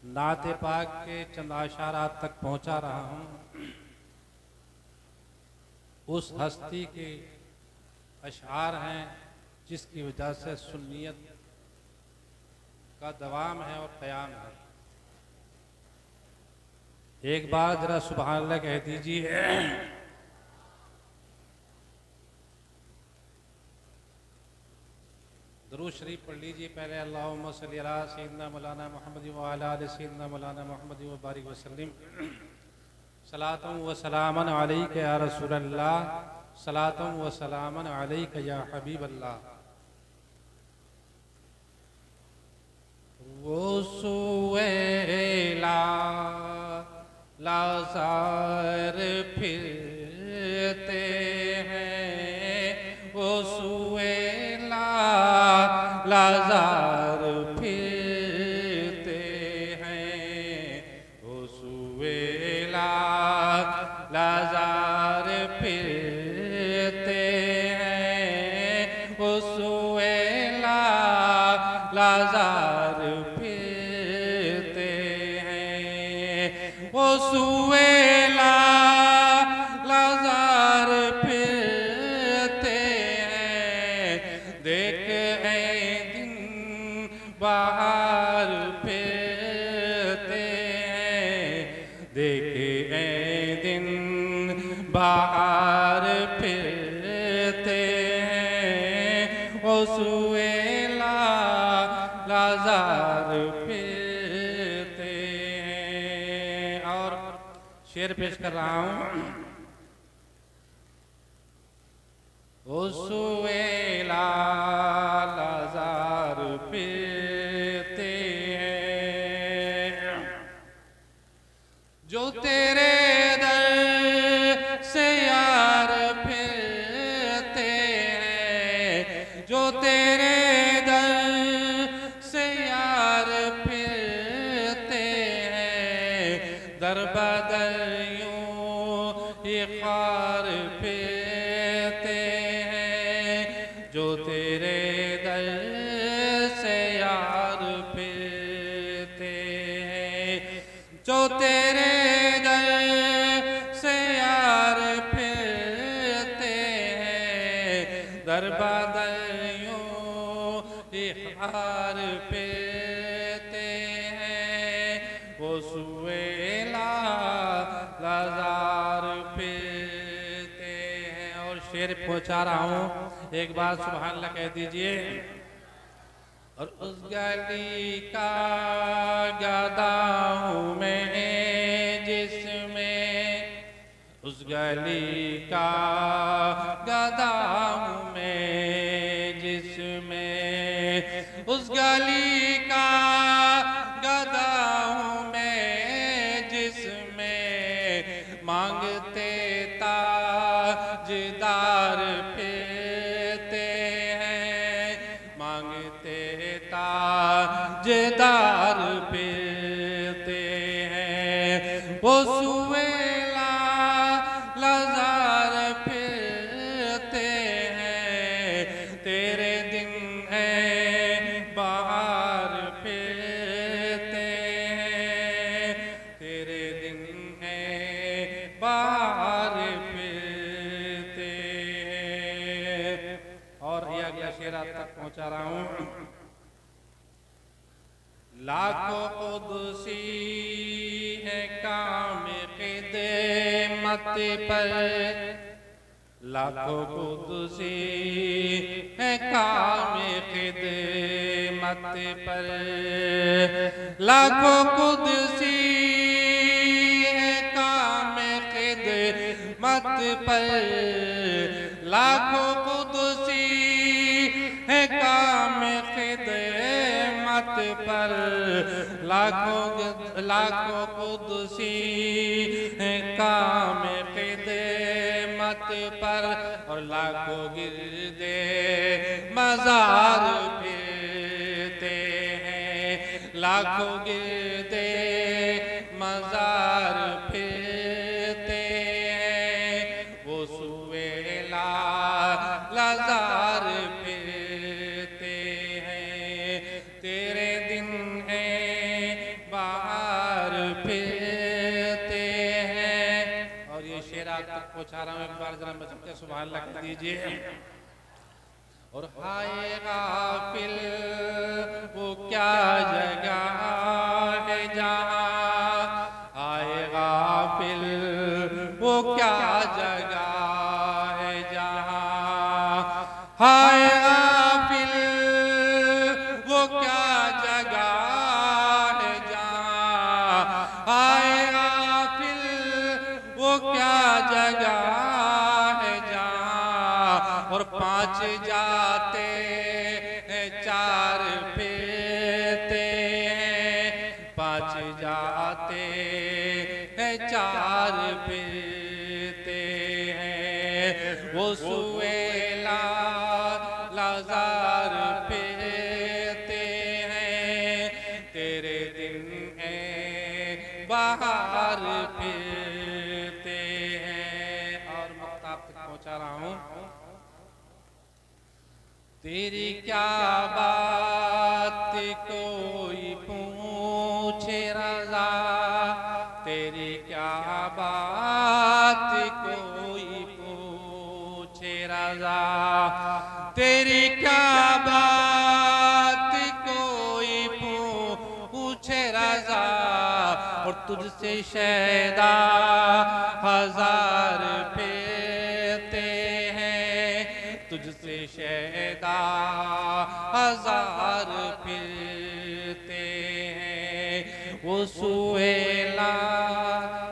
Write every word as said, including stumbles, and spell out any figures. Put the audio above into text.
नाते पाक के चंद आशारात तक पहुंचा रहा हूं। उस हस्ती के अशार हैं जिसकी वजह से सुन्नियत का दवाम है और क़याम है। एक बार जरा सुभान अल्लाह कह दीजिए। दरूद शरीफ पढ़ लीजिए पहले। अल्लाहुम्मा सल्ली अला सय्यिदना मौलाना मुहम्मद व अला आलि सय्यिदना मौलाना मुहम्मद व बारिक वसल्लम। सलातुम व सलामन अलैका या रसूलल्लाह, सलातुम व सलामन अलैका या हबीबल्लाह। वो सुएला लाज़ार फिरते हैं, वो सुएला लाज़ार फिरते हैं, वो सुएला लाज़ार फिरते हैं, वो सुएला लाज़ार फिरते हैं, वो सुएला लाज़ार फिरते हैं। देख बाहर फिरते हैं, देखे ए दिन बाहर फिरते हैं, वो सुएला लाज़ार फिरते हैं। और शेर पेश कर रहा हूं। वो सुएला लाज़ार फिरते हैं, जो तेरे दर से यार फिरते हैं, जो तेरे दर से यार फिरते हैं। दर बदर यूं ही ख्वार फिरते हैं, जो तेरे दर से यार फिरते हैं, जो तेरे दर से यार फिरते हैं। दर बदर यूं ही ख्वार फिरते हैं, वो सुएला लाज़ार फिरते हैं। और शेर पहुंचा रहा हूं, एक बार सुभान अल्लाह कह दीजिए। और उस गली का गदा हूँ मैं जिसमें, उस गली का गदा हूँ मैं जिसमें, उस गली का गदा हूँ मैं जिसमें। मांगते ताजदार फिरते हैं, मांगते ताजदार फिरते हैं, वो सुएला लाज़ार फिरते हैं। तेरे दिन है बाहर फिरते हैं, तेरे दिन है बाहर फिरते हैं। और ये अगला शेर आप तक पहुंचा रहा हूं। लाखों कुदसी है काम खिदमत पर, लाखों कुदसी है काम खिदमत पर, लाखों कुदसी है काम खिदमत पर, लाखों कुदसी है काम खिदमत पर। लाखों लाखों कुदसी है काम खिदमत पर, और लाखों गिरदे मज़ार फिरते हैं, लाखों गिरदे मज़ार फिरते हैं, वो सुएला लाज़ार फिरते हैं। तेरे दिन है बाहर पहुंचा रहा हूँ, एक बार जरा बचते सुभान अल्लाह कह दीजिए। और हाय गाफिल वो क्या जगह है जहाँ, हाय गाफिल वो क्या जगह है जहाँ, हाय गाफिल वो क्या जगह है जहाँ, हाय गाफिल वो क्या जगह है जहाँ। और पांच जाते हैं चार फिरते हैं, पांच जाते हैं चार फिरते हैं। वो सुएला लाजार फिरते हैं, तेरे दिन है बाहर फिरते हैं। और मुक्ताब तक पहुंचा रहा हूँ। तेरी क्या बात कोई पूछे रज़ा, तेरी क्या बात कोई पूछे रज़ा, तेरी क्या बात कोई पूछे रज़ा। और तुझसे शैदा हजार फिरते हैं, तुझसे शैदा हजार फिरते हैं। वो सुएला